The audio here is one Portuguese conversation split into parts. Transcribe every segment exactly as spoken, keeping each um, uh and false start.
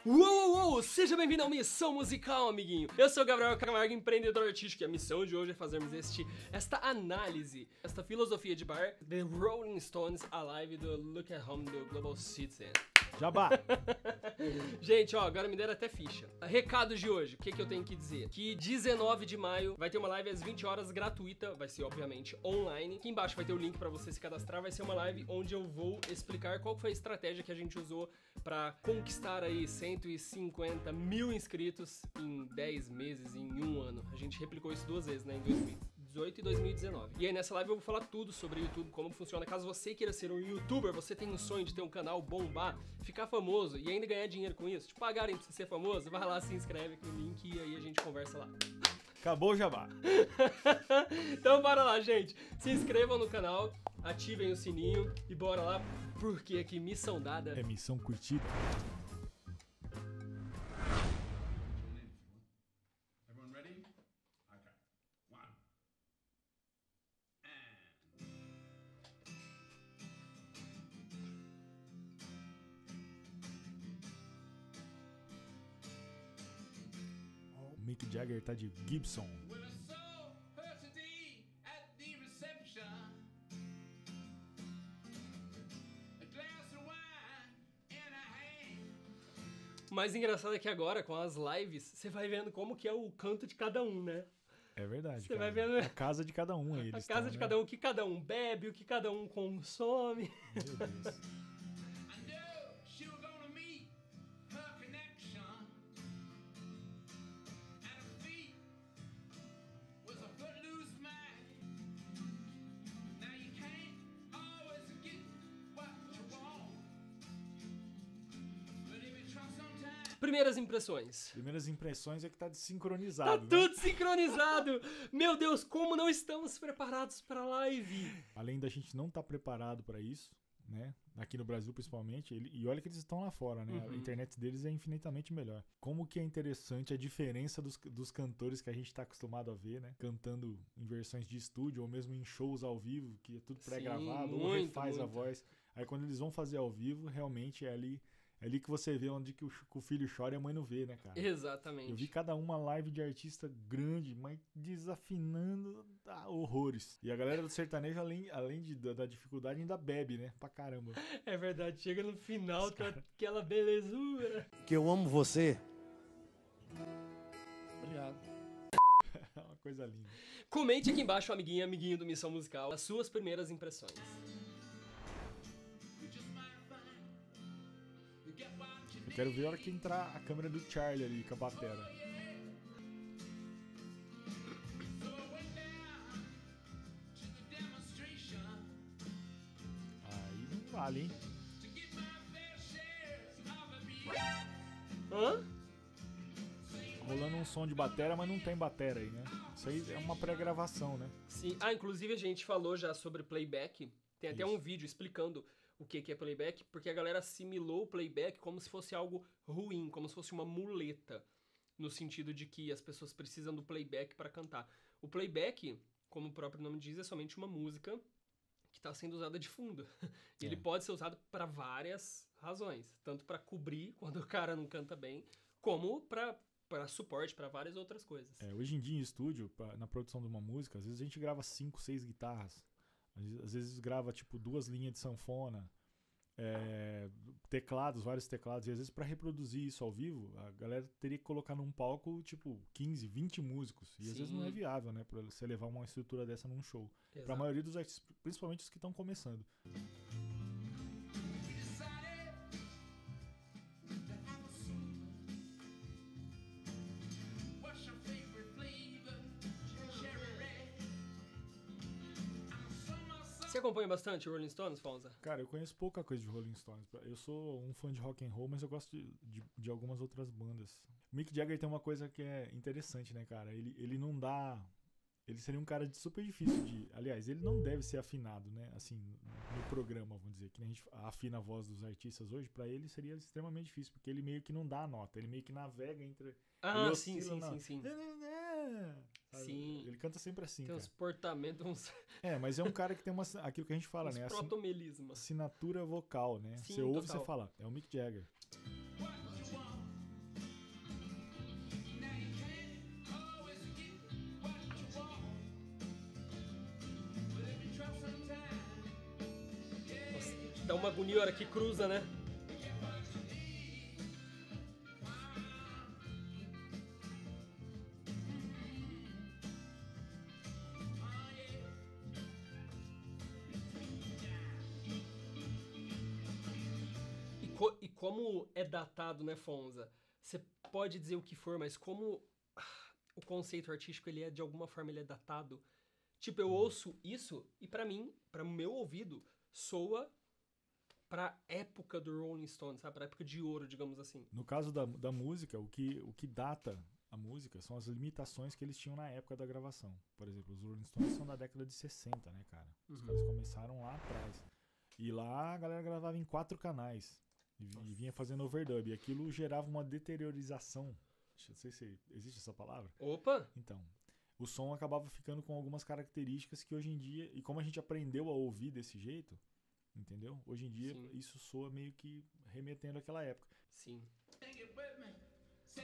Uou, uou, uou! Seja bem-vindo ao Missão Musical, amiguinho! Eu sou o Gabriel Camargo, empreendedor artístico, e a missão de hoje é fazermos este, esta análise, esta filosofia de bar, The Rolling Stones, a live do Look at Home do Global Citizen. Jabá! Gente, ó, agora me deram até ficha. Recados de hoje, o que, que eu tenho que dizer? Que dezenove de maio vai ter uma live às vinte horas gratuita, vai ser obviamente online. Aqui embaixo vai ter o link pra você se cadastrar, vai ser uma live onde eu vou explicar qual foi a estratégia que a gente usou pra conquistar aí cento e cinquenta mil inscritos em dez meses, em um ano. A gente replicou isso duas vezes, né, em dois mil e dezoito e dois mil e dezenove. E aí nessa live eu vou falar tudo sobre o YouTube, como funciona. Caso você queira ser um YouTuber, você tem um sonho de ter um canal, bombar, ficar famoso e ainda ganhar dinheiro com isso, te pagarem pra você ser famoso, vai lá, se inscreve aqui no link e aí a gente conversa lá. Acabou o jabá. Então bora lá, gente. Se inscrevam no canal, ativem o sininho e bora lá, porque aqui missão dada. É missão curtida. Everyone ready? Okay. One. O Mick Jagger tá de Gibson. Well, I saw her today at the reception. A glass of wine in her hand. O mais engraçado é que agora, com as lives, você vai vendo como que é o canto de cada um, né? É verdade, Você cara. vai vendo A casa de cada um, eles. a casa tá, de né? cada um, o que cada um bebe, o que cada um consome. Meu Deus. I knew she was gonna meet her connection. At her feet was a footloose man. Now you can't always get what you want, but if you try sometimes. Primeiras impressões. Primeiras impressões é que tá Tá desincronizado. né? tudo sincronizado! Meu Deus, como não estamos preparados para a live? Além da gente não estar preparado pra isso, né? Aqui no Brasil principalmente, ele- e olha que eles estão lá fora, né? Uhum. A internet deles é infinitamente melhor. Como que é interessante a diferença dos, dos cantores que a gente tá acostumado a ver, né? Cantando em versões de estúdio ou mesmo em shows ao vivo, que é tudo Sim, pré-gravado, ou muito, refaz a muito. voz. Aí quando eles vão fazer ao vivo, realmente é ali, é ali que você vê onde que o, ch- que o filho chora e a mãe não vê, né, cara? Eu vi Exatamente. cada uma live de artista grande, mas desafinando ah, horrores. E a galera do sertanejo, além, além de, da, da dificuldade, ainda bebe, né? Pra caramba. É verdade, chega no final, tá aquela belezura. Que eu amo você. Obrigado. É uma coisa linda. Comente aqui embaixo, amiguinho, amiguinho do Missão Musical, as suas primeiras impressões. You just might find you get what you Eu quero ver a hora que entrar a câmera do Charlie ali com a batera. So I went down to the demonstration Aí não vale, hein? to get my fair share of the beat. Hã? Rolando um som de batera, mas não tem batera aí, né? Isso aí é uma pré-gravação, né? Sim. Ah, inclusive a gente falou já sobre playback. Tem até Isso. um vídeo explicando o que que é playback, porque a galera assimilou o playback como se fosse algo ruim, como se fosse uma muleta, no sentido de que as pessoas precisam do playback para cantar. O playback, como o próprio nome diz, é somente uma música que está sendo usada de fundo. E ele É. pode ser usado para várias razões, tanto para cobrir quando o cara não canta bem, como para para suporte para várias outras coisas. É, hoje em dia em estúdio, pra- na produção de uma música, às vezes a gente grava cinco, seis guitarras. Às vezes, às vezes grava tipo duas linhas de sanfona, é, teclados, vários teclados. E às vezes pra reproduzir isso ao vivo, a galera teria que colocar num palco tipo quinze, vinte músicos. E às vezes não é Sim. viável, né? Pra você levar uma estrutura dessa num show. Pra Exato. maioria dos artistas, principalmente os que estão começando. We decided to have a song. What's your favorite flavor? Cherry red. I'm a summer sun. Você acompanha bastante o Rolling Stones, Fonza? Cara, eu conheço pouca coisa de Rolling Stones. Eu sou um fã de rock and roll, mas eu gosto de, de, de algumas outras bandas. O Mick Jagger tem uma coisa que é interessante, né, cara? Ele, ele não dá... Ele seria um cara de super difícil de... Aliás, ele não deve ser afinado, né? Assim, no programa, vamos dizer. Que nem a gente afina a voz dos artistas hoje. Pra ele seria extremamente difícil, porque ele meio que não dá a nota. Ele meio que navega entre... Ah, ele sim, oscila sim, na- sim, sim. Sabe? Sim. Ele canta sempre assim, Tem cara. uns portamentos, uns, É, mas é um cara que tem uma... Aquilo que a gente fala, uns né? Assim, protomelismas. assinatura vocal, né? Sim, Você ouve e total. você fala, é o Mick Jagger. What you want? Dá uma agonia a hora que cruza, né? E, co- e como é datado, né, Fonza? Você pode dizer o que for, mas como ah, o conceito artístico, ele é, de alguma forma, ele é datado. Tipo, eu ouço isso e pra mim, pra meu ouvido, soa pra época do Rolling Stones, sabe? Pra época de ouro, digamos assim. No caso da, da música, o que, o que data a música são as limitações que eles tinham na época da gravação. Por exemplo, os Rolling Stones são da década de sessenta, né, cara? Os Uhum. caras começaram lá atrás. E lá a galera gravava em quatro canais. E, vi- e vinha fazendo overdub. E aquilo gerava uma deteriorização. Não sei se existe essa palavra. Opa! Então, o som acabava ficando com algumas características que hoje em dia, e como a gente aprendeu a ouvir desse jeito, entendeu? Hoje em dia Sim. isso soa meio que remetendo àquela época. Sim. Sing it with me. Sing.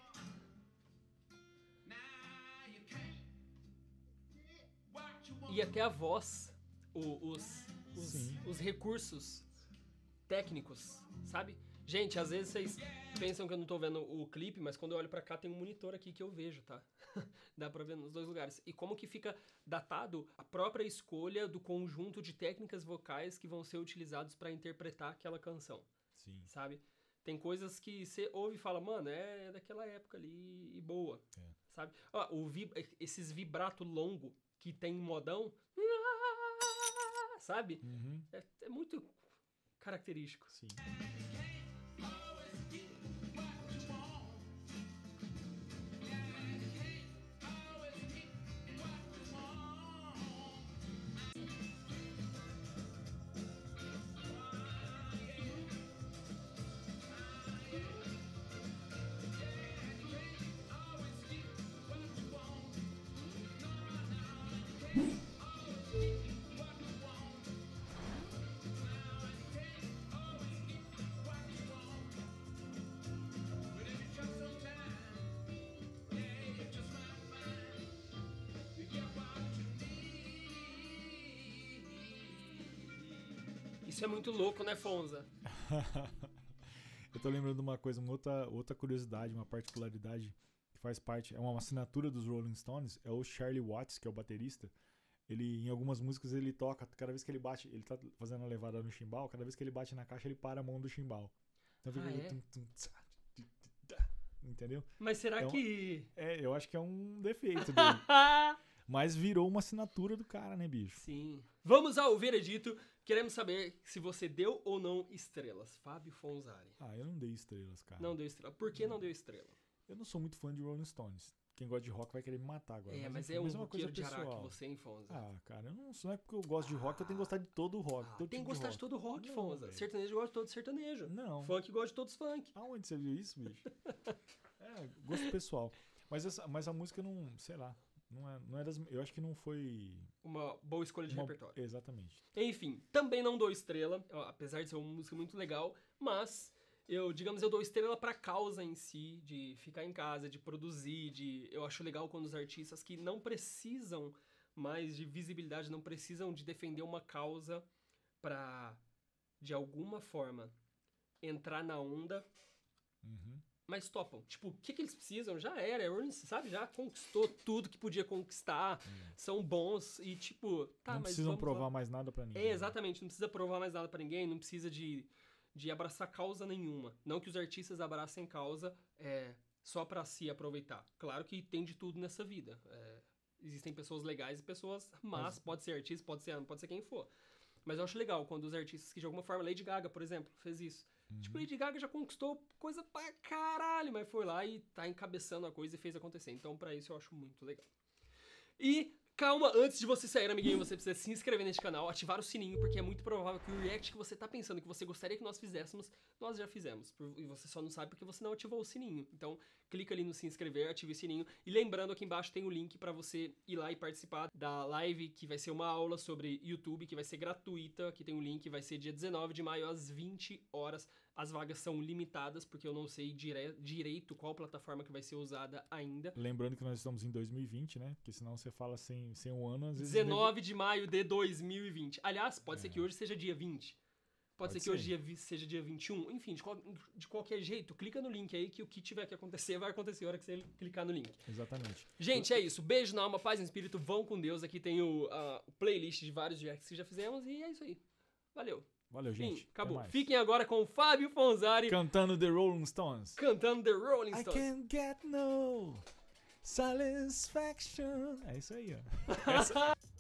Now you can't. What you want. E até a voz, o- os, os, Sim. os recursos técnicos, sabe? Gente, às vezes vocês pensam que eu não tô vendo o clipe, mas quando eu olho pra cá tem um monitor aqui que eu vejo, tá? Dá pra ver nos dois lugares. E como que fica datado a própria escolha do conjunto de técnicas vocais que vão ser utilizados pra interpretar aquela canção, Sim. sabe? Tem coisas que você ouve e fala, mano, é daquela época ali e boa, É. sabe? Ó, o vib- esses vibrato longo que tem em modão, sabe? Uhum. É, é muito característico. Sim. Always get what you want. Yeah, you can't always get what you want. But if you trust some time, yeah, you just might find you get what you need. Isso é muito louco, né, Fonza? Eu tô lembrando de uma coisa, uma outra, outra curiosidade, uma particularidade que faz parte, é uma assinatura dos Rolling Stones, é o Charlie Watts, que é o baterista. Ele, em algumas músicas, ele toca, cada vez que ele bate, ele tá fazendo a levada no chimbal, cada vez que ele bate na caixa, ele para a mão do chimbal. Então fica Ah, aquele é? tum, tum, tsa, ti, ti, tá, entendeu? Mas será É um- que... É, eu acho que é um defeito dele. Mas virou uma assinatura do cara, né, bicho? Sim. Vamos ao veredito. Queremos saber se você deu ou não estrelas. Fábio Fonzari. Ah, eu não dei estrelas, cara. Não deu estrela. Por que não deu estrela? Eu não sou muito fã de Rolling Stones. Quem gosta de rock vai querer me matar agora. É, mas enfim, é um uma coisa roqueiro de Araque, pessoal. você, hein, Fonza? Ah, cara, eu não, não é porque eu gosto de rock, eu tenho que gostar de todo o rock. Ah, todo tem que tipo gostar de, rock. todo rock, Não, Fonza. velho. Sertanejo gosta de todo sertanejo. Não. Funk gosta de todos funk. Aonde você viu isso, bicho? É, gosto pessoal. Mas, essa, mas a música não, sei lá, não é, não é das, eu acho que não foi Uma boa escolha de uma- repertório. Exatamente. Enfim, também não dou estrela, ó, apesar de ser uma música muito legal, mas eu, digamos, eu dou estrela pra causa em si, de ficar em casa, de produzir, de eu acho legal quando os artistas que não precisam mais de visibilidade, não precisam de defender uma causa pra, de alguma forma, entrar na onda, Uhum. mas topam. Tipo, o que, que eles precisam? Já era, é Rolling, sabe? Já conquistou tudo que podia conquistar, são bons e tipo, tá, não mas precisam vamos provar lá. mais nada pra ninguém. É, exatamente, não precisa provar mais nada pra ninguém, não precisa de, de abraçar causa nenhuma. Não que os artistas abracem causa é, só pra se aproveitar. Claro que tem de tudo nessa vida. É, existem pessoas legais e pessoas más, Mas- pode ser artista, pode ser, pode ser quem for. Mas eu acho legal quando os artistas que de alguma forma, Lady Gaga, por exemplo, fez isso. Uhum. Tipo, Lady Gaga já conquistou coisa pra caralho, mas foi lá e tá encabeçando a coisa e fez acontecer. Então, pra isso, eu acho muito legal. E calma, antes de você sair, amiguinho, você precisa se inscrever neste canal, ativar o sininho, porque é muito provável que o react que você tá pensando que você gostaria que nós fizéssemos, nós já fizemos. Por- E você só não sabe porque você não ativou o sininho. Então, clica ali no se inscrever, ative o sininho. E lembrando, aqui embaixo tem o link pra você ir lá e participar da live, que vai ser uma aula sobre YouTube, que vai ser gratuita. Aqui tem o link, vai ser dia dezenove de maio, às vinte horas. As vagas são limitadas, porque eu não sei dire- direito qual plataforma que vai ser usada ainda. Lembrando que nós estamos em dois mil e vinte, né? Porque senão você fala sem, sem um ano, às vezes... dezenove de maio de dois mil e vinte. Aliás, pode ser que hoje seja dia vinte. Pode, Pode ser que ser. hoje dia vi- seja dia vinte e um. Enfim, de, qual- de qualquer jeito, clica no link aí que o que tiver que acontecer vai acontecer a hora que você clicar no link. Exatamente. Gente, é isso. Beijo na alma, paz no espírito. Vão com Deus. Aqui tem o, a- o playlist de vários reacts que já fizemos. E é isso aí. Valeu. Valeu, Fim, gente. Até acabou. mais. Fiquem agora com o Fábio Fonzari Cantando The Rolling Stones. cantando The Rolling I Stones. can't get no satisfaction. É isso aí, ó. Essa-